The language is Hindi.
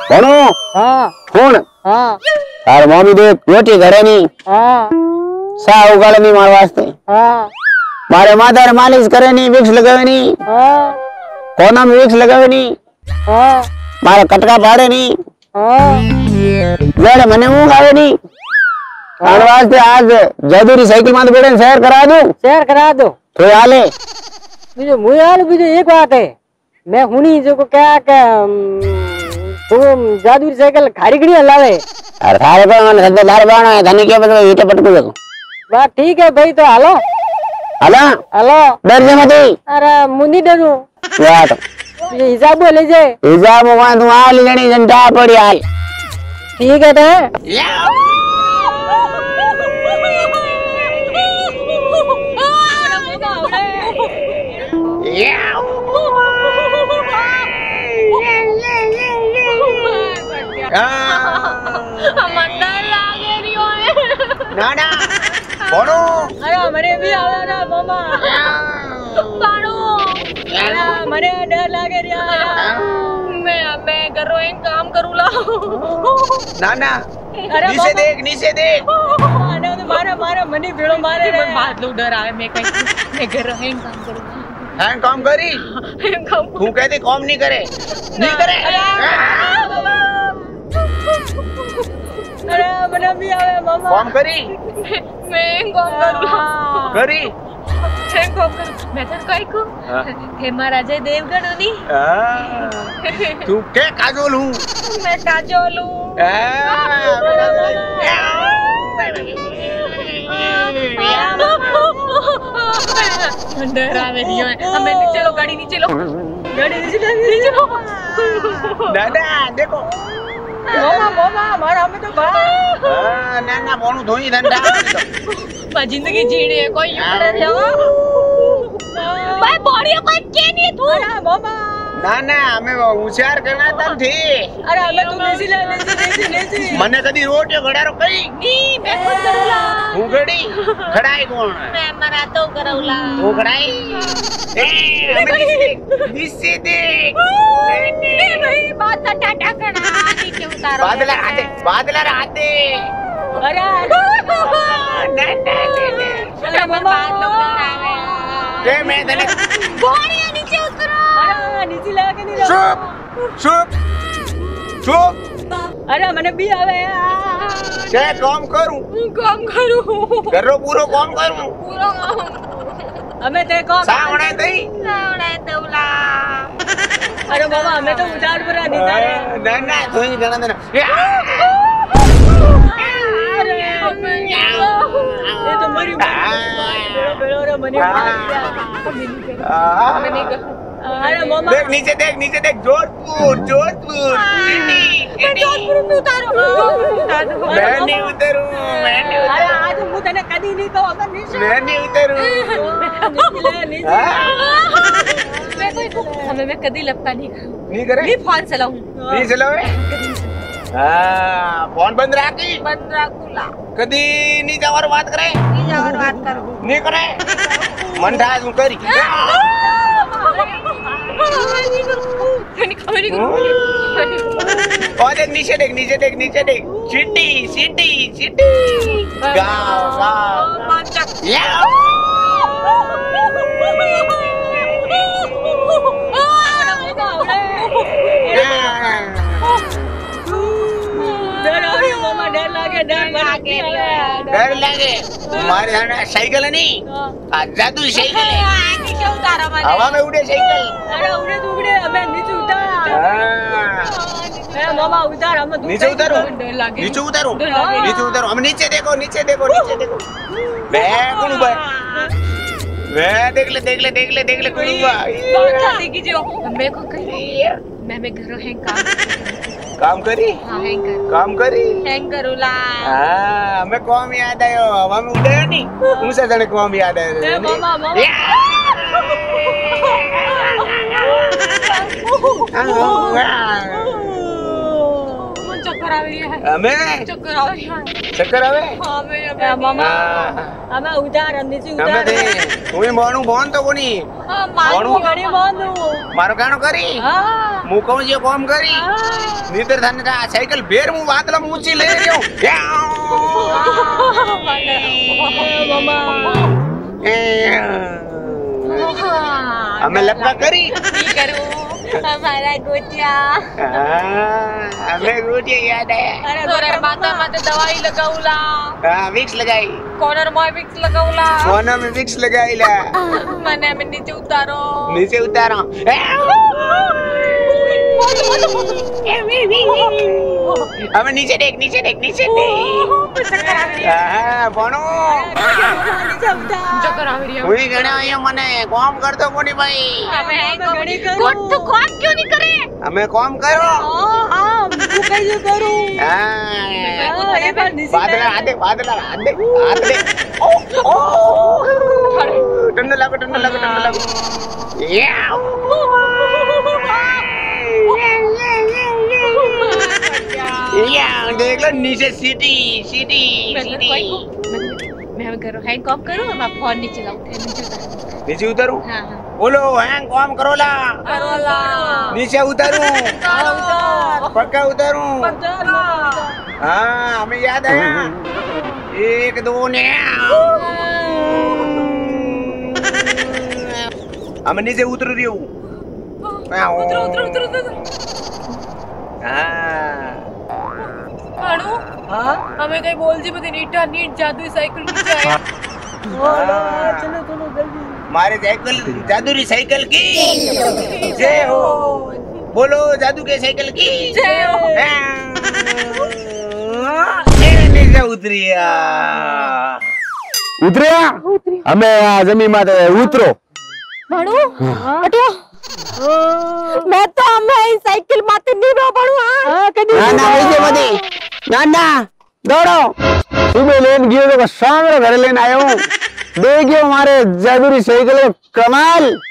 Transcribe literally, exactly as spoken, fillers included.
बोलो हाँ कौन हाँ तार मम्मी देख रोटी घरे नहीं हाँ सा उगाड़ नहीं मार वास्ते हाँ मारे माता मालिश करे नहीं विक्स लगावे नहीं हाँ कोना में विक्स लगावे नहीं हाँ मारे कटका पाड़े नहीं हाँ जेड़े मने ऊँग आवे नहीं आने वास्ते आज जदूरी साइकिल माते बैठे शेयर करा दूं शेयर करा दो तो आले बीजो मुझे हाल बीजो एक बात है मैं हुनी जो को क्या क्या तुम जादू साइकिल खारी गड़ी हलावे अरे थारे पे मन सद्दार बाणो है धनी के बदले ईटे पटकू देखो बात ठीक है भाई तो हालो हला हालो डर जे मत अरे मुंडी डरू यार ये हिसाब ले जे हिसाब में तू आ ले लेनी जनता पड़ी हाल ठीक है तो ना ना बोलो अरे मरे भी आवे ना मामा पाणो अरे मरे डर लागे रे मैं मैं करो एक काम करूला ना ना नीचे देख नीचे देख अरे तो मारे मारे मनी भेड़ो मारे रे बात लो डर आवे मैं कहीं मैं घर रहे काम करूंगा हैं काम करी तू कहते काम नहीं करे नहीं करे अरे मने भी आवे मामा काम करी मैं काम करूंगा करी मैं काम करूं मैं तो कोई को हे महाराज देवगढ़ उनी तू के काजोल हूं मैं काजोल हूं डर आवे रियो हमें नीचे लो गाड़ी नीचे लो गाड़ी नीचे नीचे दादा देखो मामा मामा मारा हमें तो बा हां ना ना बोलू धोई धंधा बा जिंदगी जीने है कोई यूं रे भाई बॉडी कोई के नहीं तू अरे मामा ना ना हमें होशियार करना तन थी अरे हमें तू नीचे ले नीचे नीचे नीचे मने कदी रोटियो घड़ारो कई नहीं मैं खुद करूला तू घड़ी खड़ाई कौन मैं मरा तो करूला तू खड़ाई ए नीचे देख नहीं भाई बात टाटा करना नीचे उतारो बादल आते बादल आते अरे ना ना अरे मामा लोग डर आवे के मैं तने बॉडी नीचे उतरो अरे नीचे लगा नहीं चुप चुप चुप अरे मने भी आवे के काम करूं काम करूं करो पूरो काम करूं पूरा हमें ते को सावणे तई सावणे दौला अरे बाबा हमें तो उजाड़ पूरा नहीं था ना ना तू ही गणन देना ये तो मरी बेड़ो रे मनी अरे मामा देख नीचे देख नीचे देख जोधपुर जोधपुर सिटी जोधपुर में उतारो मैं नहीं उतरूं मैं नहीं अरे आज मुझे तने कदी नहीं तो अगर नहीं मैं नहीं उतरूं नीचे नीचे मैं कोई हमें मैं कदी लपका नहीं करूं नहीं करे नहीं फोन चलाऊं नहीं चलावे हां फोन बंद रखी बंद रखूला कदी नहीं जावर बात करे नहीं जावर बात करूं नहीं करे मन था तू करी नहीं खबर नहीं और देख नीचे देख नीचे देख नीचे देख सिटी सिटी सिटी गांव गांव पंचक डर लागे डर लागे डर लागे तुम्हारे यहाँ साइकिल है नहीं जादू साइकिल है नीचे उतारो मैंने हवा में उड़े साइकिल अरे उड़े तो उड़े हमें नीचे उतार अरे मामा उतार हम नीचे उतारो डर लागे नीचे उतारो नीचे उतारो हम नीचे देखो नीचे देखो नीचे देखो मैं कौन बा मैं देख ले देख ले देख ले देख ले कौन बा देखी जो मैं को कहीं मैं मैं घर हैंग काम काम करी हाँ हैंग कर काम करी हैंग करूला हाँ हमें कौन याद आयो हवा में उड़े नहीं मुझसे जाने कौन याद आयो मामा मामा चक्कर आवे रही है અમે चक्कर आ रही है ચક્કર આવે हाँ मैं એ મામા હા. અમે ઉતાર નીચે અમે ઉતાર તે હું મોણું બોન તો કોની हाँ મોણું मालूम ઘણી બાંધું મારો કાણો કરી હા હું કહું જે કોમ કરી હા નીતર થાને આ સાયકલ ભેર હું વાદળા ઊંચી લઈ રહ્યો મામા અમે લપકા કરી की करूं हमारा गोटिया હા, અમે ગોટિયા યાદ આયા અરે तोरे माता माते दवाई लगाऊला હા વિક્સ લગાઈ कॉर्नर में विक्स लगाऊला સોના में विक्स लगाईला मैंने में नीचे उतारो नीचे उतारो હવે નીચે દેખ નીચે દેખ નીચે દેખ હા ભણો चक्कर आ रही है હું ગણ્યા અહીંયા મને કોમ કરતો કોની ભાઈ हमें है घड़ी करूं। कोट तो कौन क्यों नहीं करे અમે કોમ કરો હા હા હું કઈ જો કરું હા હા એ પણ નીચે બાદલા હાથે બાદલા હાથે હાથે ઓ ઓ ટંડ લાગો ટંડ લાગો ટંડ લાગો યાઉ યાઉ દેખ લો નીચે સીટી સીટી સીટી मैं मैं करो हैंग कॉम करो मैं फोन नीचे लाऊं नीचे उतार નીચે ઉતારું हां हां બોલો હેંગ કોમ કરોલા करोला નીચે ઉતારું ઉતાર પક્કા ઉતારું ઉતાર મામા હા અમે યાદ આયા એક દો ને અમે નીચે ઉતરી રહ્યું उतरो उतरो उतरो उतरो હા अनु હા हमें कहीं बोल जी पता नीटा नीट जादू साइकिल नीचे आया બોલો ચલો ચલો જલ્દી मारे साइकिल जादू साइकिल की जय हो बोलो जादू के साइकिल की जय हो ये नीचे उतरिया ઉતર્યા અમે આ જમીન માં ઉતરો भणु हटो मैं तो हमें साइकिल माते नहीं रो भणु हां कदी ના ના વઈ જે બધી ના ના દોડો સુબે લેન ગયો તો સામરે ઘરે લઈને આવ્યો દે ગયો મારે જાદુરી સાયકલ કમાલ